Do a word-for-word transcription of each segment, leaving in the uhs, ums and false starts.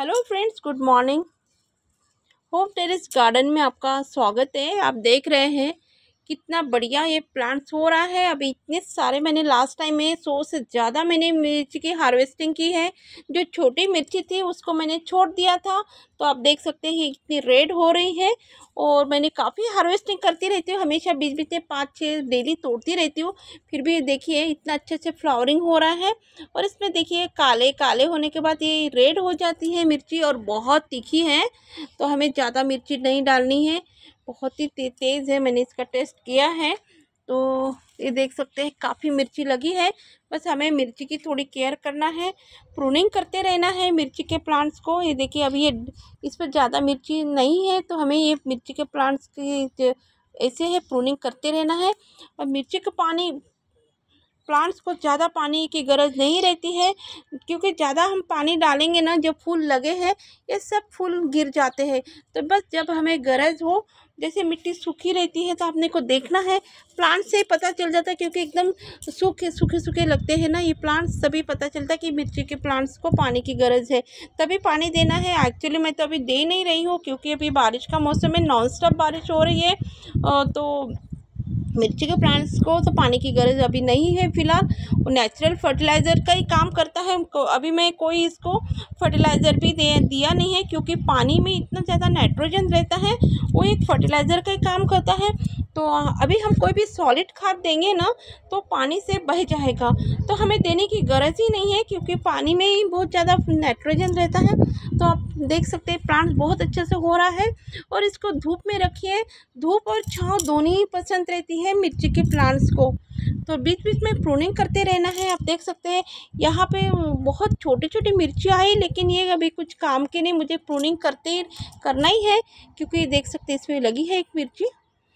Hello friends, good morning. Home terrace garden में आपका स्वागत है। आप देख रहे हैं कितना बढ़िया ये प्लांट्स हो रहा है। अभी इतने सारे मैंने लास्ट टाइम में सौ से ज़्यादा मैंने मिर्ची की हार्वेस्टिंग की है। जो छोटी मिर्ची थी उसको मैंने छोड़ दिया था, तो आप देख सकते हैं इतनी रेड हो रही है। और मैंने काफ़ी हार्वेस्टिंग करती रहती हूँ, हमेशा बीच बीच में पाँच छः डेली तोड़ती रहती हूँ। फिर भी देखिए इतना अच्छे से फ्लावरिंग हो रहा है। और इसमें देखिए काले काले होने के बाद ये रेड हो जाती है मिर्ची, और बहुत तीखी है, तो हमें ज़्यादा मिर्ची नहीं डालनी है। बहुत ही ते, तेज़ है। मैंने इसका टेस्ट किया है, तो ये देख सकते हैं काफ़ी मिर्ची लगी है। बस हमें मिर्ची की थोड़ी केयर करना है, प्रूनिंग करते रहना है मिर्ची के प्लांट्स को। ये देखिए अभी ये इस पर ज़्यादा मिर्ची नहीं है, तो हमें ये मिर्ची के प्लांट्स की ऐसे है प्रूनिंग करते रहना है। और मिर्ची का पानी प्लांट्स को ज़्यादा पानी की ज़रूरत नहीं रहती है, क्योंकि ज़्यादा हम पानी डालेंगे ना, जब फूल लगे हैं ये सब फूल गिर जाते हैं। तो बस जब हमें ग़रज़ हो, जैसे मिट्टी सूखी रहती है तो आपने को देखना है, प्लांट से पता चल जाता है, क्योंकि एकदम सूखे सूखे सूखे लगते हैं ना ये प्लांट्स, तभी पता चलता है कि मिर्ची के प्लांट्स को पानी की ज़रूरत है, तभी पानी देना है। एक्चुअली मैं तो अभी दे नहीं रही हूँ, क्योंकि अभी बारिश का मौसम है, नॉन स्टॉप बारिश हो रही है, तो मिर्ची के प्लांट्स को तो पानी की ज़रूरत अभी नहीं है फ़िलहाल। वो नेचुरल फर्टिलाइज़र का ही काम करता है। अभी मैं कोई इसको फर्टिलाइज़र भी दे दिया नहीं है, क्योंकि पानी में इतना ज़्यादा नाइट्रोजन रहता है, वो एक फर्टिलाइज़र का ही काम करता है। तो अभी हम कोई भी सॉलिड खाद देंगे ना, तो पानी से बह जाएगा, तो हमें देने की ग़रज़ ही नहीं है, क्योंकि पानी में ही बहुत ज़्यादा नाइट्रोजन रहता है। तो आप देख सकते हैं प्लांट बहुत अच्छे से हो रहा है। और इसको धूप में रखिए, धूप और छांव दोनों ही पसंद रहती है मिर्ची के प्लांट्स को, तो बीच बीच में प्रूनिंग करते रहना है। आप देख सकते हैं यहाँ पे बहुत छोटी छोटी मिर्ची आई, लेकिन ये अभी कुछ काम की नहीं, मुझे प्रूनिंग करते करना ही है, क्योंकि देख सकते हैं इसमें लगी है एक मिर्ची।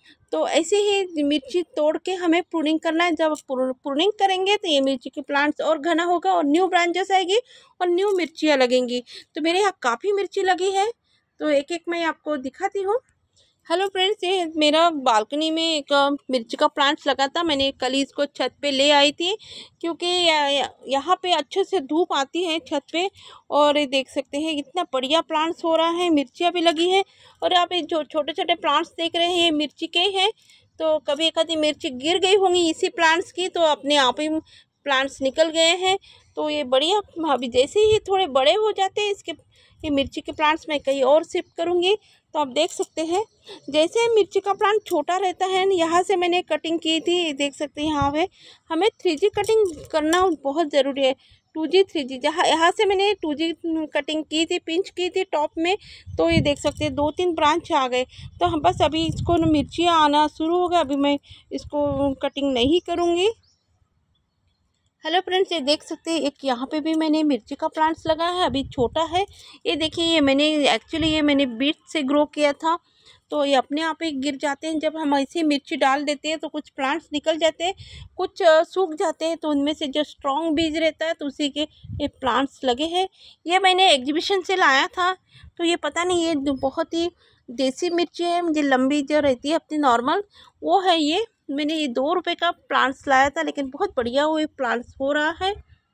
तो ऐसे ही मिर्ची तोड़ के हमें प्रूनिंग करना है। जब प्रूनिंग करेंगे तो ये मिर्ची के प्लांट्स और घना होगा, और न्यू ब्रांचेस आएगी और न्यू मिर्चियाँ लगेंगी। तो मेरे यहाँ काफ़ी मिर्ची लगी है, तो एक एक मैं आपको दिखाती हूँ। हेलो फ्रेंड्स, ये मेरा बालकनी में एक मिर्ची का प्लांट्स लगा था। मैंने कल ही इसको छत पे ले आई थी, क्योंकि यहाँ पे अच्छे से धूप आती है छत पे। और ये देख सकते हैं इतना बढ़िया प्लांट्स हो रहा है, मिर्चियाँ भी लगी हैं। और आप ये जो छोटे छोटे प्लांट्स देख रहे हैं ये मिर्ची के हैं, तो कभी एक आधी मिर्ची गिर गई होंगी इसी प्लांट्स की, तो अपने आप ही प्लांट्स निकल गए हैं। तो ये बढ़िया, अभी जैसे ही थोड़े बड़े हो जाते हैं इसके ये मिर्ची के प्लांट्स मैं कहीं और शिफ्ट करूँगी। तो आप देख सकते हैं जैसे मिर्ची का प्लांट छोटा रहता है, यहाँ से मैंने कटिंग की थी, देख सकते हैं यहाँ पे हमें थ्री जी कटिंग करना बहुत ज़रूरी है। टू जी थ्री जी जहाँ यहाँ से मैंने टू जी कटिंग की थी, पिंच की थी टॉप में, तो ये देख सकते हैं दो तीन ब्रांच आ गए। तो हम बस अभी इसको मिर्चियाँ आना शुरू हो गया, अभी मैं इसको कटिंग नहीं करूँगी। हेलो फ्रेंड्स, ये देख सकते हैं एक यहाँ पे भी मैंने मिर्ची का प्लांट्स लगा है, अभी छोटा है। ये देखिए ये मैंने एक्चुअली ये मैंने बीज से ग्रो किया था, तो ये अपने आप ही गिर जाते हैं। जब हम ऐसे मिर्ची डाल देते हैं तो कुछ प्लांट्स निकल जाते हैं, कुछ सूख जाते हैं, तो उनमें से जो स्ट्रॉन्ग बीज रहता है तो उसी के ये प्लांट्स लगे हैं। ये मैंने एग्जीबिशन से लाया था, तो ये पता नहीं ये बहुत ही देसी मिर्ची है, मुझे लंबी जो रहती है अपनी नॉर्मल वो है। ये मैंने ये दो रुपए का प्लांट्स लाया था, लेकिन बहुत बढ़िया वो प्लांट्स हो रहा है।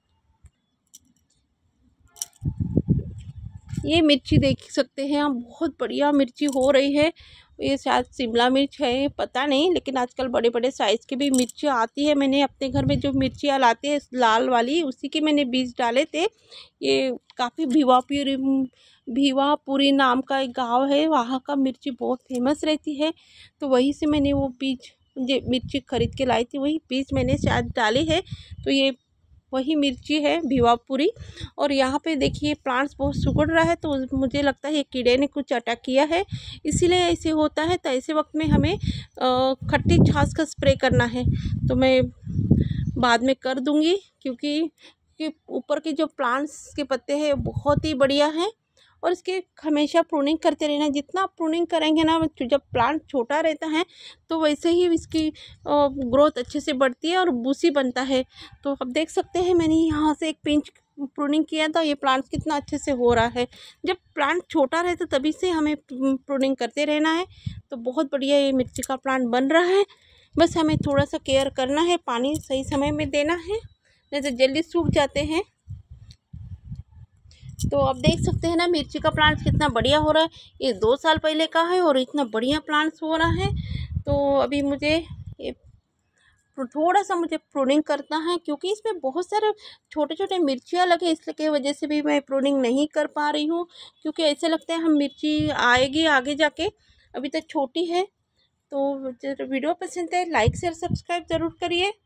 ये मिर्ची देख सकते हैं आप, बहुत बढ़िया मिर्ची हो रही है। ये शायद शिमला मिर्च है, पता नहीं, लेकिन आजकल बड़े बड़े साइज़ की भी मिर्ची आती है। मैंने अपने घर में जो मिर्चियाँ लाते हैं लाल वाली, उसी के मैंने बीज डाले थे। ये काफ़ी भिवापुरी भिवापुरी नाम का एक गांव है, वहाँ का मिर्ची बहुत फेमस रहती है, तो वहीं से मैंने वो बीज जो मिर्ची खरीद के लाई थी, वही बीज मैंने शायद डाली है। तो ये वही मिर्ची है भिवापुरी। और यहाँ पे देखिए प्लांट्स बहुत सुगड़ रहा है, तो मुझे लगता है ये कीड़े ने कुछ अटैक किया है, इसीलिए ऐसे होता है। तो ऐसे वक्त में हमें खट्टी छाछ का स्प्रे करना है, तो मैं बाद में कर दूँगी, क्योंकि कि ऊपर के जो प्लांट्स के पत्ते हैं बहुत ही बढ़िया हैं। और इसके हमेशा प्रूनिंग करते रहना, जितना प्रूनिंग करेंगे ना, जब प्लांट छोटा रहता है तो वैसे ही इसकी ग्रोथ अच्छे से बढ़ती है और बूसी बनता है। तो आप देख सकते हैं मैंने यहाँ से एक पिंच प्रूनिंग किया था, ये प्लांट कितना अच्छे से हो रहा है। जब प्लांट छोटा रहता तभी से हमें प्रूनिंग करते रहना है। तो बहुत बढ़िया ये मिर्ची का प्लांट बन रहा है, बस हमें थोड़ा सा केयर करना है, पानी सही समय में देना है, नहीं तो जल्दी सूख जाते हैं। तो आप देख सकते हैं ना मिर्ची का प्लांट कितना बढ़िया हो रहा है। ये दो साल पहले का है और इतना बढ़िया प्लांट्स हो रहा है। तो अभी मुझे ये थोड़ा सा मुझे प्रूनिंग करना है, क्योंकि इसमें बहुत सारे छोटे छोटे मिर्चियाँ लगे, इसलिए वजह से भी मैं प्रूनिंग नहीं कर पा रही हूँ। क्योंकि ऐसे लगता है हम मिर्ची आएगी आगे जाके, अभी तक छोटी है। तो वीडियो पसंद है लाइक शेयर सब्सक्राइब ज़रूर करिए।